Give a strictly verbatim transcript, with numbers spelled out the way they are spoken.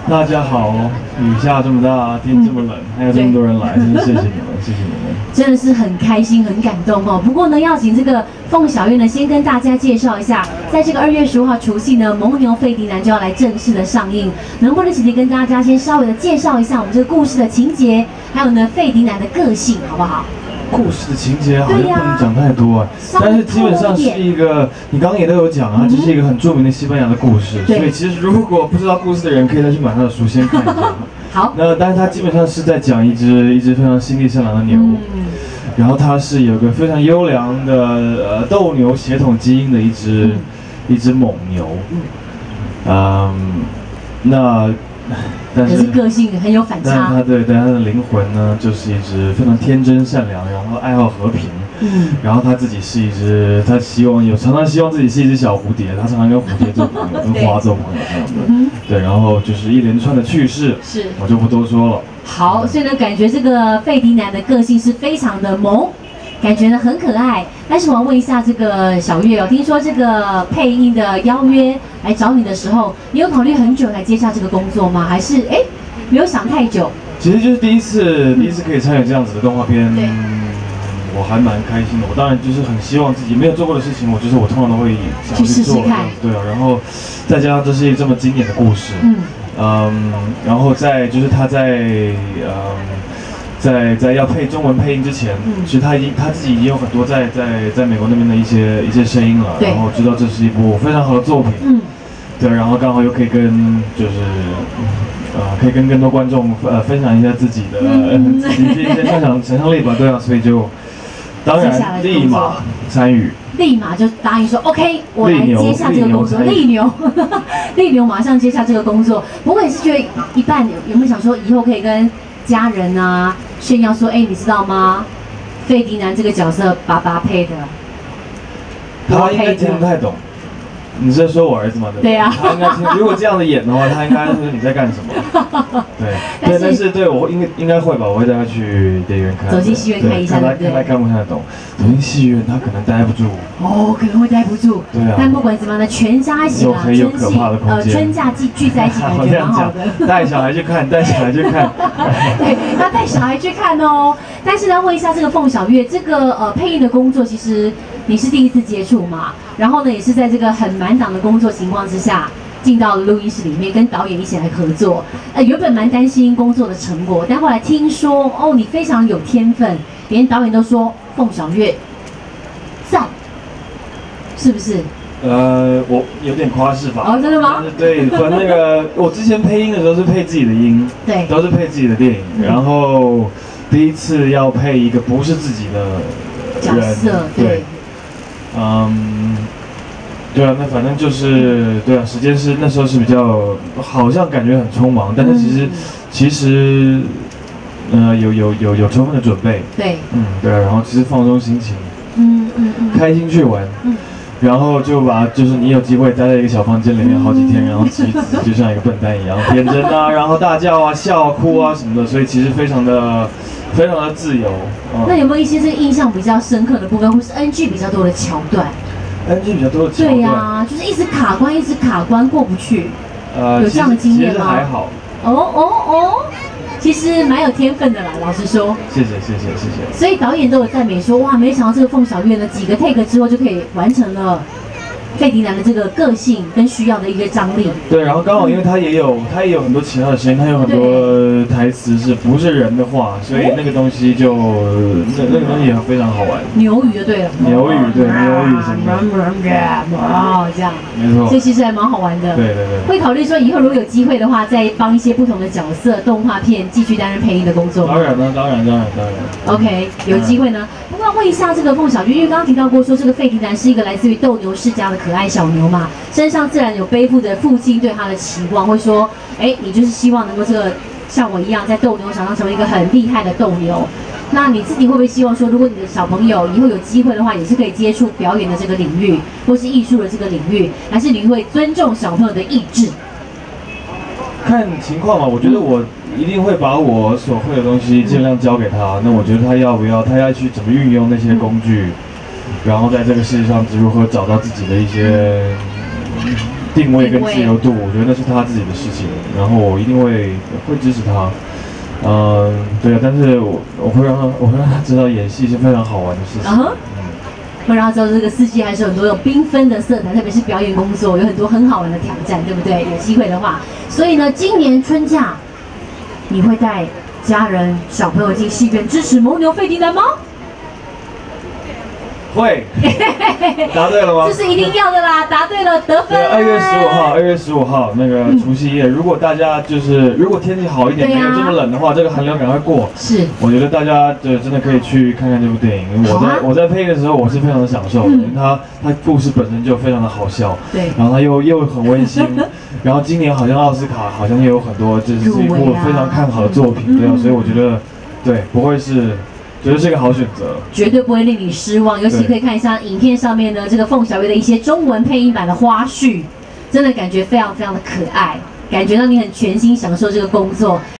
大家好，雨下这么大，天这么冷，还有这么多人来，真的谢谢你们，谢谢你们。 真的是很开心、很感动哦。不过呢，要请这个凤小岳呢，先跟大家介绍一下，在这个二月十五号除夕呢，《蒙牛费迪南》就要来正式的上映。能不能姐姐跟大家先稍微的介绍一下我们这个故事的情节，还有呢费迪南的个性，好不好？ 故事的情节好像不能讲太多啊，但是基本上是一个，你刚刚也都有讲啊，这是一个很著名的西班牙的故事，所以其实如果不知道故事的人，可以再去买他的书先看一下。 好， 那但是他基本上是在讲一只一只非常心地善良的牛，嗯、然后它是有个非常优良的呃斗牛血统基因的一只、嗯、一只猛牛，嗯，那。 但是， 可是个性很有反差。 但他对，但他的灵魂呢，就是一只非常天真善良，然后爱好和平。嗯。然后他自己是一只，他希望有常常希望自己是一只小蝴蝶，他常常跟蝴蝶做朋友，跟花做朋友这样的。嗯。对，然后就是一连串的趣事，是，我就不多说了。 好，所以呢，感觉这个费迪南的个性是非常的萌。 感觉呢很可爱，但是我要问一下这个小月哦，听说这个配音的邀约来找你的时候，你有考虑很久来接下这个工作吗？还是哎没有想太久？ 其实就是第一次，第一次可以参与这样子的动画片，我还蛮开心的。我当然就是很希望自己没有做过的事情，我就是我通常都会想去做，试试看对啊。然后再加上这是一个这么经典的故事，嗯嗯，然后再就是他在嗯。 在在要配中文配音之前，嗯、其实他已经他自己已经有很多在在在美国那边的一些一些声音了，然后知道这是一部非常好的作品，嗯，对，然后刚好又可以跟就是呃可以跟更多观众呃分享一下自己的、嗯、自己的一些想象想象力吧，对啊，所以就当然立马参与， 立马就答应说 OK， 我来接下这个工作，利牛，利牛马上接下这个工作。不过也是觉得一半有没有想说以后可以跟 家人啊，炫耀说：“哎、欸，你知道吗？费迪南这个角色，爸爸配的， 他应该听不太懂。你是说我儿子吗？对。对呀、啊。他应该听，如果这样的演的话，他应该说你在干什么？对。对，但是对我应该应该会吧，我会带他去电影院看。走进戏院看一下，看他看他看不看得懂。走进戏院，他可能待不住。哦， 可能会待不住。对啊。但不管怎么样呢，全家一起啦， 春季呃春假聚聚在一起，感觉蛮好的。 带小孩去看，带小孩去看。 对，他带小孩去看哦。但是呢，问一下这个凤小岳，这个呃配音的工作，其实你是第一次接触嘛？然后呢，也是在这个很满档的工作情况之下，进到了录音室里面，跟导演一起来合作。呃，原本蛮担心工作的成果，但后来听说哦，你非常有天分，连导演都说凤小岳赞，是不是？ 呃，我有点夸饰法。 哦，真的吗？ 对，反正那个我之前配音的时候是配自己的音，对，都是配自己的电影。嗯、然后第一次要配一个不是自己的角色，对。对嗯，对啊，那反正就是对啊，时间是那时候是比较，好像感觉很匆忙，但是其实、嗯、其实，呃，有有有有充分的准备，对，嗯，对啊，然后其实放松心情，嗯嗯嗯，开心去玩，嗯，然后就把就是你有机会待在一个小房间里面好几天，然后妻子就像一个笨蛋一样天真啊，然后大叫啊、笑啊、哭啊什么的，所以其实非常的。 非常的自由。嗯、那有没有一些这个印象比较深刻的部分，或是 N G 比较多的桥段 ？N G 比较多的桥段。 对呀、啊，就是一直卡关，一直卡关过不去。呃，有这样的经验吗？ 其实还好。 哦哦哦，其实蛮有天分的啦，老实说。 谢谢谢谢谢谢。 所以导演都有赞美说，哇，没想到这个凤小岳呢，几个 take 之后就可以完成了。 费迪南的这个个性跟需要的一个张力， 对，然后刚好因为他也有他也有很多其他的声音，他有很多台词是不是人的话，所以那个东西就那那个东西也非常好玩。 牛语就对了， 牛语对牛语什么哦这样， 没错， 所以其实还蛮好玩的。对对对，会考虑说以后如果有机会的话，再帮一些不同的角色动画片继续担任配音的工作。 当然了，当然当然当然。 OK， 有机会呢。不过问一下这个凤小岳，因为刚刚提到过说这个费迪南是一个来自于斗牛世家的可爱小牛嘛，身上自然有背负着父亲对他的期望，会说，哎，你就是希望能够这个像我一样在斗牛场上成为一个很厉害的斗牛。那你自己会不会希望说，如果你的小朋友以后有机会的话，也是可以接触表演的这个领域，或是艺术的这个领域，还是你会尊重小朋友的意志？ 看情况嘛，我觉得我一定会把我所会的东西尽量教给他。那我觉得他要不要，他要去怎么运用那些工具，然后在这个世界上如何找到自己的一些定位跟自由度，我觉得那是他自己的事情，然后我一定会会支持他。嗯，对啊，但是我我会让他，我会让他知道演戏是非常好玩的事情。Uh-huh. 嗯， 会让他知道这个世界还是有很多有缤纷的色彩，特别是表演工作有很多很好玩的挑战，对不对？有机会的话，所以呢，今年春假你会带家人、小朋友进戏院支持蒙牛费迪南吗？ 会，答对了吗？ 这是一定要的啦，答对了，得分。 对，二月十五号，二月十五号那个除夕夜，如果大家就是如果天气好一点，没有这么冷的话，这个寒流赶快过。 是， 我觉得大家就真的可以去看看这部电影。我在我在配的时候，我是非常的享受的，因为它它故事本身就非常的好笑， 对， 然后它又又很温馨，然后今年好像奥斯卡好像也有很多就是一部非常看好的作品，对啊，所以我觉得对不会是。觉得是一个好选择， 绝对不会令你失望。尤其可以看一下影片上面呢，这个凤小岳的一些中文配音版的花絮，真的感觉非常非常的可爱，感觉让你很全心享受这个工作。